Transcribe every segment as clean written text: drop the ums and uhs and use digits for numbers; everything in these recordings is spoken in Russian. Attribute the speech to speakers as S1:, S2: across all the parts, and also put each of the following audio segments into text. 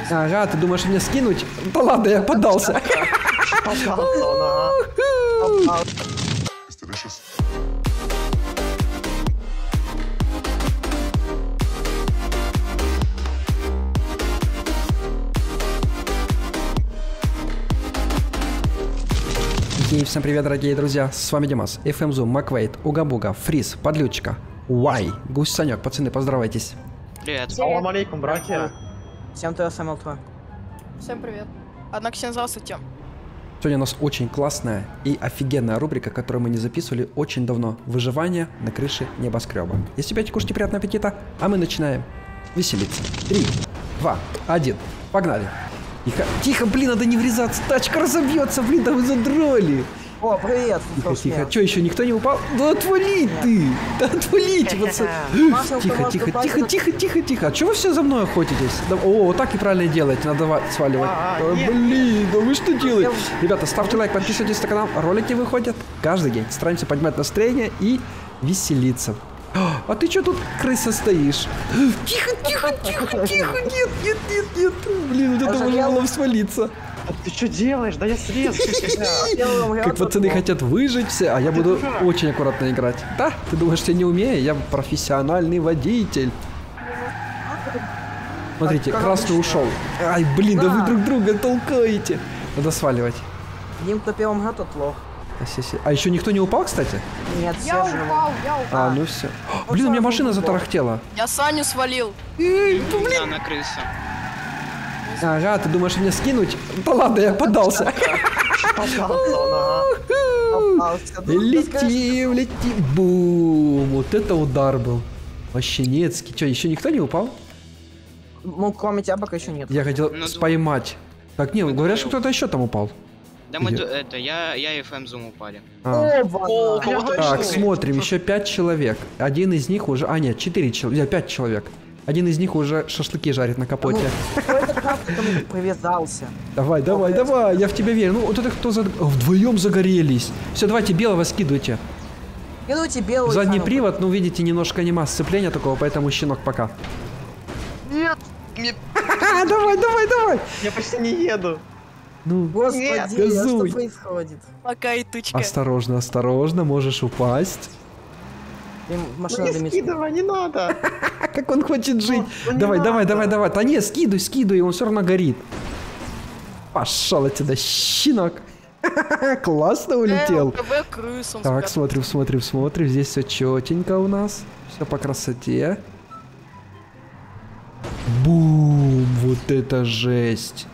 S1: Ага, ты думаешь мне скинуть? Да ладно, я поддался. И всем привет, дорогие друзья, с вами Димас, FMZoom, Маквейт, Угабуга, Фриз, Подлючка, Уай, Гусь Санек, пацаны, поздравайтесь.
S2: Привет.
S3: Салам алейкум, братья.
S4: Всем ТСМЛ2.
S5: Всем привет. Однако всем здравствуйте.
S1: Сегодня у нас очень классная и офигенная рубрика, которую мы не записывали очень давно. Выживание на крыше небоскреба. Если опять кушайте, приятного аппетита, а мы начинаем веселиться. 3, 2, 1, погнали. Тихо, тихо, блин, надо не врезаться, тачка разобьется, блин, да вы задрали.
S4: О, привет.
S1: Тихо, тихо, что, еще никто не упал? Да отвали ты, да отвалите, пацаны. Тихо, тихо, тихо, тихо, тихо, тихо. А чего вы все за мной охотитесь? Да, о, вот так и правильно делаете, надо сваливать. Да, блин, да вы что делаете? Ребята, ставьте лайк, подписывайтесь на канал, ролики выходят каждый день. Стараемся поднимать настроение и веселиться. А ты что тут, крыса, стоишь? Тихо, тихо, тихо, тихо, нет, нет, нет, нет. Блин, вот это можно было свалиться.
S3: А ты что делаешь? Да я срез.
S1: Как пацаны хотят выжить все, а я буду очень аккуратно играть. Да? Ты думаешь, я не умею? Я профессиональный водитель. Смотрите, красный ушел. Ай, блин, да вы друг друга толкаете. Надо сваливать.
S4: Дим, кто первым гад, тот лох.
S1: А еще никто не упал, кстати?
S4: Нет,
S5: Я
S4: все живы.
S5: упал.
S1: А, ну все. Блин, у меня машина затарахтела.
S5: Я Саню свалил.
S2: Я на крысу.
S1: Ага, ты думаешь мне скинуть? Да ладно, я поддался. Летим, летим. Бум. Вот это удар был. Вощенецкий. Что, еще никто не упал?
S4: Ну, кроме тебя пока еще нет.
S1: Я хотел поймать. Так, не, говорят, что кто-то еще там упал.
S2: Да мы это, я и FMZoom упали.
S1: Так, смотрим, еще 5 человек. Один из них уже... А, нет, 4 человека. 5 человек. Один из них уже шашлыки жарит на капоте.
S4: Какой-то краб к этому привязался.
S1: Давай, давай, давай, я в тебя верю. Ну, вот это кто вдвоем загорелись. Все, давайте белого скидывайте.
S4: Скидывайте белый.
S1: Задний привод, ну, видите, немножко нема сцепления такого, поэтому щенок пока.
S3: Нет.
S1: Давай, давай, давай.
S3: Я почти не еду.
S1: Ну,
S4: Господи,
S1: газуй.
S4: что происходит?
S5: Пока и тучка.
S1: Осторожно, осторожно, можешь упасть.
S4: Машина
S3: Не
S4: дымится.
S3: скидывай, не надо.
S1: Как он хочет жить.
S3: Ну,
S1: Давай,
S3: не
S1: давай,
S3: надо.
S1: давай, давай. Да нет, скидывай, скидывай, он все равно горит. Пошел отсюда, щенок. Классно улетел.
S5: КБ крыс, он
S1: Так,
S5: спрятал.
S1: смотрим, смотрим, смотрим. Здесь все четенько у нас. Все по красоте. Бум! Вот это жесть.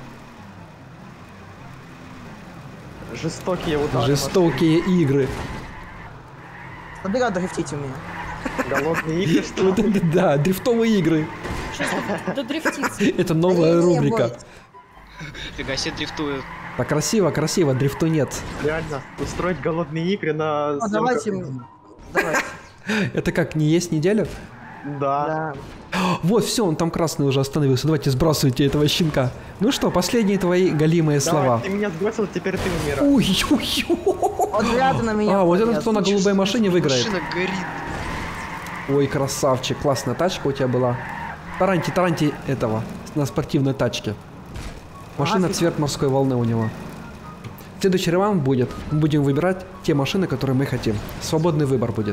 S3: Жестокие удары.
S1: Жестокие игры.
S4: Смотри, как дрифтить у меня.
S3: Голодные игры, что
S1: Вот
S3: ли?
S1: это да, дрифтовые игры.
S5: Да дрифтится.
S1: Это новая
S4: Не,
S1: рубрика.
S2: Фига себе дрифтует.
S1: Так красиво, красиво, дрифту нет.
S3: Реально, устроить голодные игры на...
S4: Ну, давайте. Давайте.
S1: Это как, не есть неделю?
S3: Да.
S4: Да.
S1: Вот, все, он там красный уже остановился. Давайте сбрасывайте этого щенка. Ну что, последние твои галимые слова.
S3: Давай, ты меня сбросил, теперь ты умираешь.
S1: Ой-ой-ой.
S4: Вот зря ты на меня.
S1: А, вот этот
S4: полез.
S1: кто на голубой машине выиграет.
S2: Машина горит.
S1: Ой, красавчик, классная тачка у тебя была. Таранти этого, на спортивной тачке. Машина цвет морской волны у него. Следующий раунд будет. Мы будем выбирать те машины, которые мы хотим. Свободный выбор будет.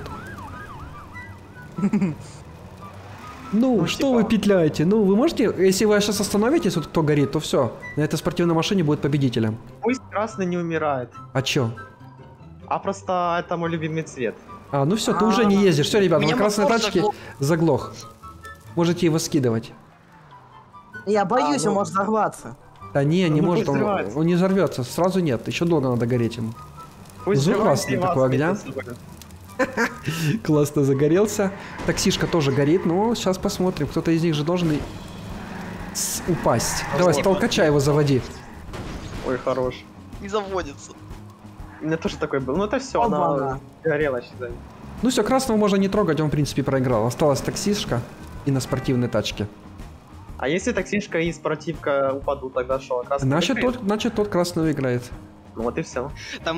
S1: Ну, что вы петляете? Ну, вы можете, если вы сейчас остановитесь, вот кто горит, то все. На этой спортивной машине будет победителем.
S3: Пусть красный не умирает.
S1: А чё?
S3: А просто это мой любимый цвет.
S1: А, ну все, ты уже не ездишь. Все, ребят, на
S2: Меня
S1: красной
S2: мотор
S1: тачке заглох. Можете его скидывать.
S4: Я боюсь,
S3: ну.
S4: он может взорваться.
S1: Да не
S3: Ну,
S1: может,
S3: пусть
S1: он
S3: взрывается.
S1: не взорвется, сразу нет, еще долго надо гореть ему.
S3: Пусть
S1: Звук
S3: взрывается
S1: классный
S3: и вас
S1: такой огня.
S3: вместе с собой.
S1: Классно загорелся. Таксишка тоже горит, но сейчас посмотрим, кто-то из них же должен упасть. Давай, с толкача его заводи.
S3: Ой, хорош.
S2: Не заводится.
S3: У меня тоже такой был. Ну это все,
S4: Оба-на.
S3: она горела, считай.
S1: Ну все, красного можно не трогать, он в принципе проиграл. Осталась таксишка и на спортивной тачке.
S3: А если таксишка и спортивка упадут, тогда что? Красный выиграет?
S1: Значит тот красного играет.
S3: Ну вот и все.
S2: Там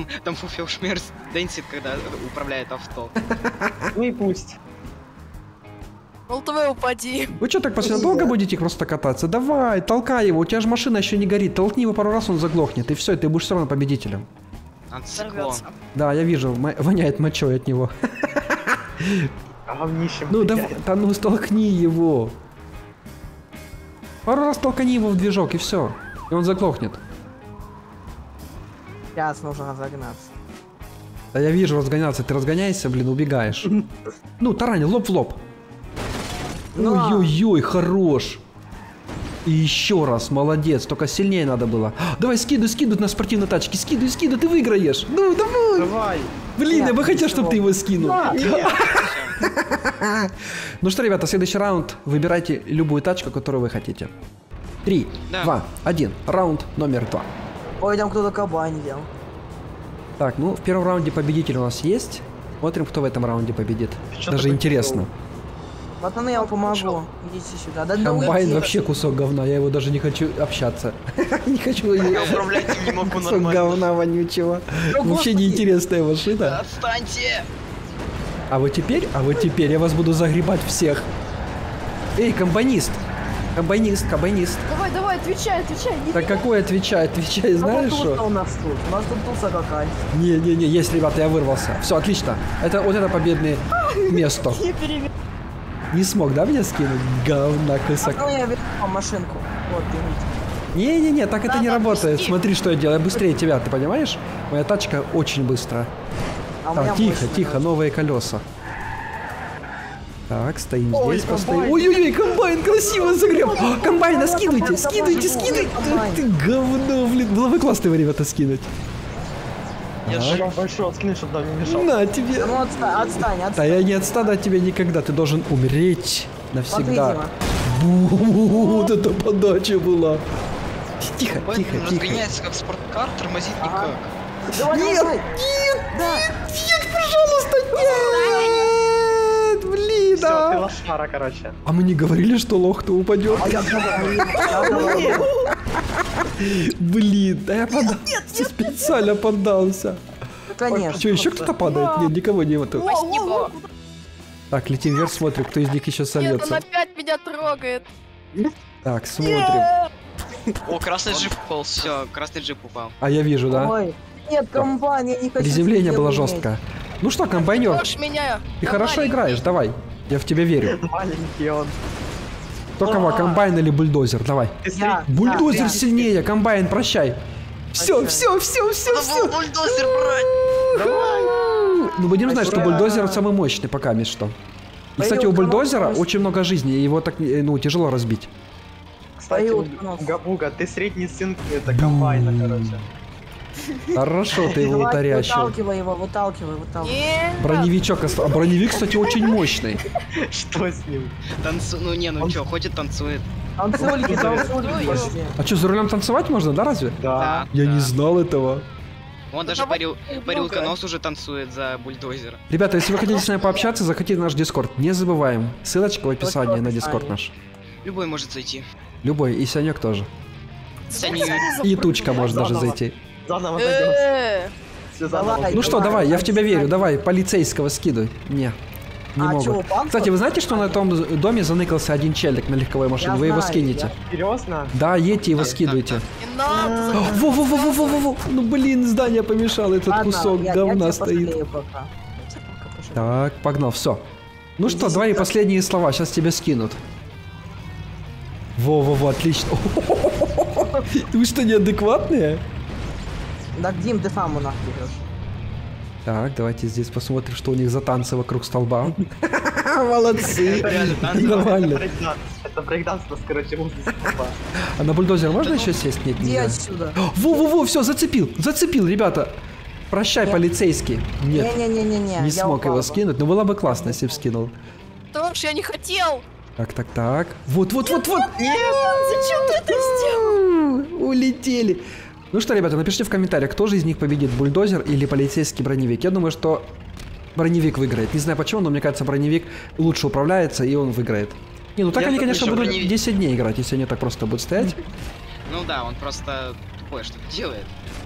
S2: Фуфелшмерц дэнсит, когда управляет авто.
S3: Ну и пусть.
S5: Молотовой упади.
S1: Вы что, так постоянно долго будете просто кататься? Давай, толкай его, у тебя же машина еще не горит. Толкни его пару раз, он заглохнет, и все, и ты будешь все равно победителем.
S2: Антициклон.
S5: Сорвется.
S1: Да, я вижу, воняет мочой от него.
S3: Говнищем.
S1: Ну,
S3: влияет.
S1: да, ну столкни его. Пару раз толкни его в движок, и все. И он заглохнет.
S4: Сейчас нужно разогнаться.
S1: Да я вижу разгоняться, ты разгоняешься, блин, убегаешь. Ну, тарань, лоб в лоб.
S4: На.
S1: Ой-ой-ой, хорош. И еще раз, молодец, только сильнее надо было. Давай, скидывай на спортивной тачке, скидывай, ты выиграешь. Ну, давай.
S3: Давай.
S1: Блин, я бы
S4: Нет,
S1: хотел, чтобы ты его скинул.
S3: Нет.
S1: Ну что, ребята, следующий раунд. Выбирайте любую тачку, которую вы хотите. 3,
S2: Да.
S1: 2, 1. Раунд номер 2.
S4: Ой, там кто-то кабань делал.
S1: Так, ну в первом раунде победитель у нас есть. Смотрим, кто в этом раунде победит.
S3: Что
S1: Даже
S3: такое
S1: интересно.
S4: Пацаны, я вам помогу. Идите сюда. Да, да
S1: Комбайн
S4: уйди.
S1: вообще кусок говна, я его даже не хочу общаться. Не хочу
S3: Я
S1: ее.
S3: управлять им не могу
S1: Кусок
S3: нормально.
S1: говна вонючего.
S4: Ну,
S1: Вообще
S4: господи.
S1: неинтересная машина.
S2: Отстаньте!
S1: А вот теперь я вас буду загребать всех. Эй, комбайнист. Комбайнист.
S5: Давай, отвечай.
S1: Так какой отвечай, знаешь
S4: Туса
S1: что?
S4: у нас тут. У нас тут туса какая.
S1: Не, есть, ребята, я вырвался. Все, отлично. Вот это победное место. Не смог, да, меня скинуть? Говна кусок.
S4: Ну, я верну вам машинку. Вот, берите.
S1: Не, так это не
S5: Да,
S1: работает.
S5: пусти.
S1: Смотри, что я делаю. Я быстрее тебя, ты понимаешь? Моя тачка очень быстрая.
S4: А у меня
S1: Так, тихо,
S4: мощная,
S1: тихо,
S4: короче.
S1: новые колеса. Так, стоим
S3: Ой,
S1: здесь,
S3: комбайн.
S1: постоим. Ой-ой-ой, комбайн красиво загреб. Комбайна скидывайте.
S4: Комбайн.
S1: Ты говно, блин. Было бы классно его, ребята, скинуть.
S3: Я
S1: Так.
S3: же большой скину, чтобы нам не мешал.
S1: На тебе.
S4: Ну, отстань.
S1: Да я не отстану от тебя никогда. Ты должен умереть
S4: Смотри,
S1: навсегда.
S4: Дима.
S1: Вот это подача была. Тихо.
S2: Разгоняется как спорткар, тормозит
S4: Ага.
S2: никак.
S4: Давай,
S1: Нет,
S4: давай.
S1: Нет, пожалуйста, нет! Блин,
S3: Все, ты
S1: да.
S3: лошара, короче.
S1: А мы не говорили, что лох-то упадет?
S4: А я говорил.
S1: Блин, да я поддался. Специально поддался.
S4: Конечно.
S1: Что, еще кто-то падает? Нет, никого нету.
S5: Спасибо.
S1: Так, летим вверх, смотрим, кто из них еще
S5: Нет, он
S1: сольется.
S5: опять меня трогает.
S1: Так, смотрим.
S2: О, красный джип упал, все, красный джип упал.
S1: А я вижу, да?
S4: Ой, нет, комбайн, я не хочу.
S1: Приземление
S4: с
S1: было
S4: этим иметь.
S1: жесткое. Ну что, комбайнер,
S5: Трожь меня.
S1: ты
S5: Я
S1: хорошо
S5: маленький.
S1: играешь, давай. Я в тебя верю.
S3: Маленький он.
S1: Кто кого, комбайн или бульдозер? Давай.
S3: Ты
S4: Я.
S1: Бульдозер
S4: Да,
S1: сильнее, комбайн, прощай. Все.
S2: Бульдозер брать!
S1: Ну, будем знать, что
S3: Ура!
S1: бульдозер самый мощный, пока есть что. И, кстати, у бульдозера очень много жизни, и его так, ну, тяжело разбить.
S3: Кстати,
S4: Твою уткнулся.
S3: Буга-буга, ты средний сын это комбайна, короче.
S1: Хорошо ты его
S4: Давай,
S1: утарящил.
S4: выталкивай.
S5: Не.
S1: Броневичок, а броневик, кстати, очень мощный.
S3: Что с ним?
S2: Ну чё, ходит, танцует.
S4: Танцуйте.
S1: А что, за рулем танцевать можно, да, разве?
S3: Да.
S1: Я не знал этого.
S2: Он даже
S5: Давай
S2: парилка
S5: друга.
S2: нос уже танцует за бульдозера.
S1: Ребята, если вы хотите с нами пообщаться, заходите в наш Дискорд. Не забываем. Ссылочка в описании на Дискорд наш.
S2: Любой может зайти.
S1: Любой, и Санек тоже.
S2: Саня,
S1: И Тучка может даже
S3: Заново.
S1: зайти.
S3: Заново зайдем.
S5: Э,
S3: Все заново.
S4: Давай.
S1: Ну что, давай, я в тебя верю, давай, полицейского скидывай. Не могут.
S4: упал?
S1: Кстати, вы знаете, что на том доме заныкался один челик на легковой машине?
S4: Я
S1: Вы его
S4: знаю,
S1: скинете.
S3: Серьезно?
S1: Да, едьте его
S2: Так,
S1: скидывайте.
S5: Не надо.
S1: Во-во-во-во-во-во! Ну блин, здание помешало, этот
S4: Ладно,
S1: кусок
S4: я
S1: говна
S4: тебя
S1: стоит.
S4: пожалею пока. Я тебя пока пожалею.
S1: Так, погнал, все. Ну что,
S4: Иди
S1: давай
S4: сюда.
S1: последние слова, сейчас тебя скинут. Во-во-во, отлично. Вы что, неадекватные?
S4: Так, Дим, ты сам у нас берешь.
S1: Так, давайте здесь посмотрим, что у них за танцы вокруг столба. Молодцы.
S2: Это реально танцы.
S3: Это
S1: Нормально.
S3: брейкданс. Это брейкданс у нас, короче, возле столба.
S1: А на бульдозер можно еще сесть? Нет,
S4: Иди
S1: нельзя.
S4: отсюда.
S1: Во-во-во, все, зацепил, ребята. Прощай,
S4: Нет.
S1: полицейский. Нет,
S4: Не-не-не-не.
S1: не
S4: я
S1: смог
S4: упал
S1: его
S4: бы.
S1: скинуть, но было бы классно, если бы скинул.
S5: Трожь, я не хотел.
S1: Так. Вот.
S5: Зачем ты это сделал?
S1: Улетели. Ну что, ребята, напишите в комментариях, кто же из них победит, бульдозер или полицейский броневик. Я думаю, что броневик выиграет. Не знаю почему, но мне кажется, броневик лучше управляется, и он выиграет. Не, ну так
S3: Я
S1: они,
S3: тут
S1: конечно,
S3: еще
S1: будут
S2: броневик.
S1: 10 дней играть, если они так просто будут стоять.
S2: Ну да, он просто тупой что-то делает.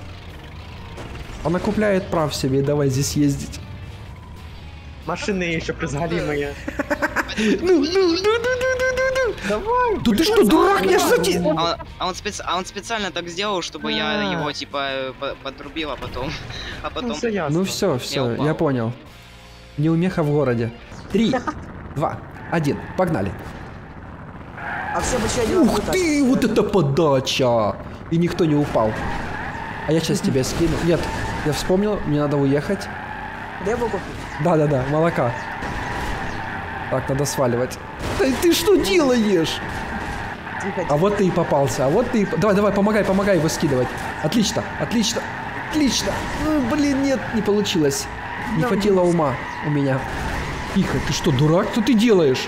S1: Он накупляет прав себе, и давай здесь ездить.
S3: Машины еще призгалимые.
S1: Ну.
S3: Давай.
S1: Да ты что, дурак, я ж за те...
S2: А он специально так сделал, чтобы я его, типа, подрубил, а потом...
S3: Ну, все ясно.
S1: Ну все,
S2: Я упал.
S1: я понял. Неумеха в городе. 3, 2, 1, погнали.
S4: А все бы еще один
S1: Ух
S4: вопрос.
S1: ты, вот это подача! И никто не упал. А я сейчас тебя скину. Нет, я вспомнил, мне надо уехать.
S4: Рыбу купить.
S1: Да, молока. Так, надо сваливать. Да ты что делаешь?
S4: Тихо,
S1: А вот ты и попался, а вот ты и... Давай, помогай его скидывать. Отлично. Ну, блин, нет, не получилось. Не хватило ума у меня. Тихо, ты что, дурак? Что ты делаешь?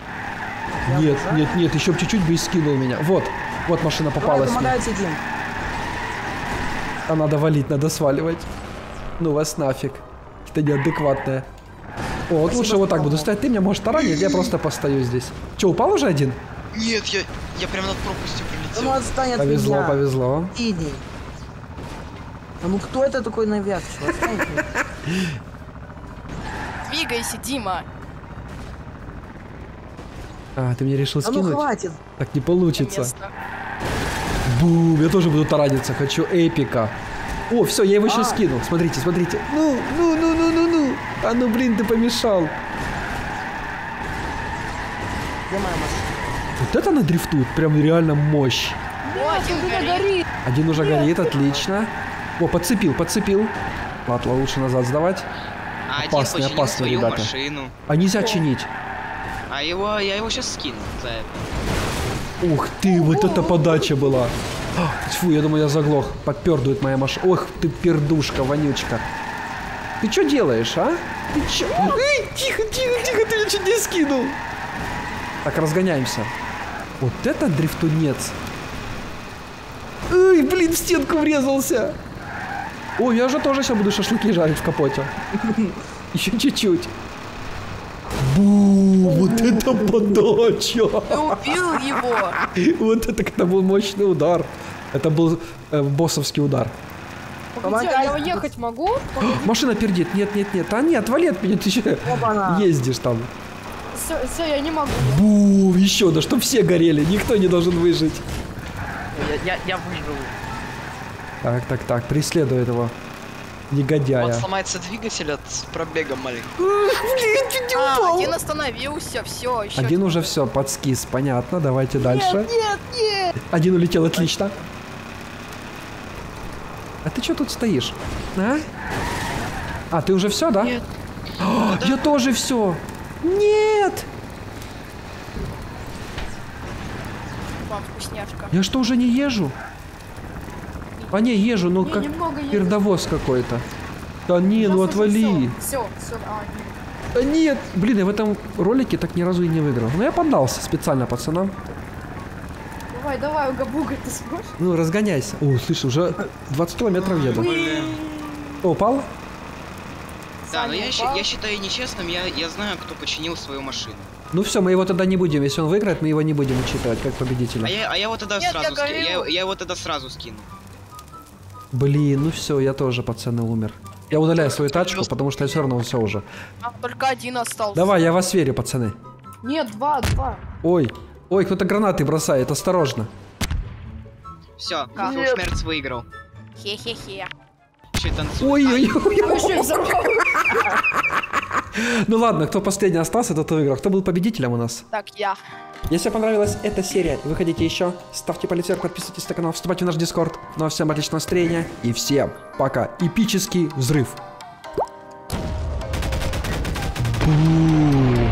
S1: Нет, еще чуть-чуть бы и скинул меня. Вот машина попалась мне.
S4: помогаю тебе, Дим.
S1: А надо валить, надо сваливать. Ну вас нафиг. Это неадекватное. О, вот лучше вот так буду стоять. Ты меня можешь таранить, я просто постою здесь. Че, упал уже один?
S2: Нет, я прям над пропастью
S4: Ну
S2: прилетел.
S4: отстань от меня.
S1: Повезло.
S4: Иди. А ну кто это такой навязчивый? Отстань от меня.
S5: Двигайся, Дима.
S1: А, ты мне решил
S4: А ну
S1: скинуть?
S4: хватит.
S1: Так не получится.
S5: Место.
S1: Бум, я тоже буду тараниться, хочу эпика. О, все, я его еще скинул. Смотрите. Ну. А ну, блин, ты помешал.
S4: Где моя машина?
S1: Вот это она дрифтует, прям реально мощь.
S5: О, один горит.
S1: Один уже горит, отлично. О, подцепил. Ладно, лучше назад сдавать.
S2: А
S1: Опасные,
S2: один починил
S1: опасные
S2: свою
S1: ребята.
S2: машину.
S1: А нельзя чинить.
S2: А я его сейчас скину за это.
S1: Ух ты, вот эта подача была. Фу, я думаю, я заглох. Подпердует моя машина. Ох ты, пердушка, вонючка. Ты что делаешь, а? Ты чё? Эй, тихо, ты меня чуть не скинул. Так, разгоняемся. Вот это дрифтунец. Эй, блин, в стенку врезался. Ой, я же тоже сейчас буду шашлыки жарить в капоте. Еще чуть-чуть. Бу, вот это подача.
S5: Ты убил его.
S1: Вот это был мощный удар. Это был боссовский удар.
S6: Погоди, а я уехать могу?
S1: Машина пердит. Нет. А нет, вали от меня, ты еще
S4: Опа-на.
S1: ездишь там.
S6: Все, я не могу.
S1: Бу, еще, да чтоб все горели. Никто не должен выжить.
S3: Я выживу.
S1: Так, преследуй этого негодяя.
S2: Вот сломается двигатель от пробега маленького.
S1: Блин, чуть не упал.
S5: Один остановился, все, еще.
S1: Один уже все, подскис, понятно, давайте дальше. Нет. Один улетел, отлично. А ты что тут стоишь? А, ты уже все, да?
S2: Нет.
S1: Я тоже все. Нет.
S5: Вам вкусняшка.
S1: Я что, уже не езжу? А не, езжу, но как
S6: немного езжу.
S1: пердовоз какой-то. Да не, ну отвали.
S6: Все.
S1: Да нет. Блин, я в этом ролике так ни разу и не выиграл. Но я поддался специально пацанам.
S6: Давай, угабуга, ты сможешь?
S1: Ну, разгоняйся. О, слышь, уже 20 километров еду. О, упал?
S2: Да, но
S6: Саня
S2: я
S6: упал.
S2: считаю нечестным, я знаю, кто починил свою машину.
S1: Ну все, мы его тогда не будем. Если он выиграет, мы его не будем учитывать как победителя.
S2: А я его тогда
S5: Нет,
S2: сразу
S5: я говорю.
S2: я его тогда сразу скину.
S1: Блин, ну все, я тоже, пацаны, умер. Я удаляю свою тачку, потому что я все равно все уже.
S5: Там только один остался.
S1: Давай, я вас верю, пацаны.
S6: Нет, два.
S1: Ой, кто-то гранаты бросает, осторожно.
S2: Все,
S5: Как?
S2: Шмерц выиграл.
S5: Хе-хе-хе.
S2: Еще и танцует.
S1: Ой-ой-ой.
S6: Вы еще и взорвал.
S1: Ну ладно, кто последний остался, тот выиграл. Кто был победителем у нас?
S5: Так, я.
S1: Если понравилась эта серия, выходите еще, ставьте палец вверх, подписывайтесь на канал, вступайте в наш дискорд. Ну а всем отличного настроения и всем пока. Эпический взрыв. Бум.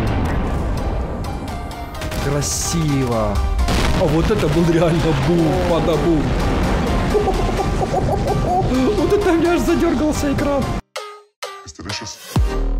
S1: Красиво. А вот это был реально бум, пада-бум. Вот это у меня аж задергался экран.
S7: It's delicious.